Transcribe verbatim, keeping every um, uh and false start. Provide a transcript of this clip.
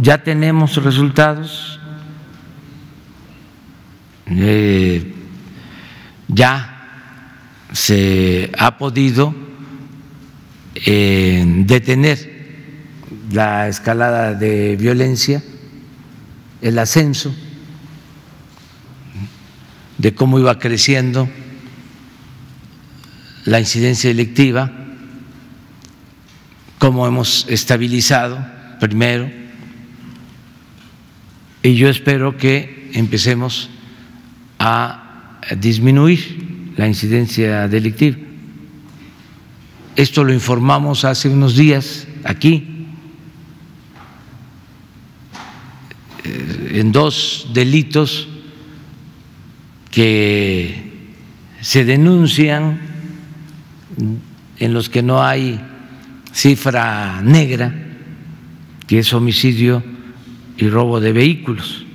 ya tenemos resultados, eh, ya se ha podido eh, detener la escalada de violencia, el ascenso de cómo iba creciendo la incidencia delictiva, cómo hemos estabilizado primero, y yo espero que empecemos a disminuir la incidencia delictiva. Esto lo informamos hace unos días aquí, en dos delitos que se denuncian, en los que no hay cifra negra, que es homicidio y robo de vehículos.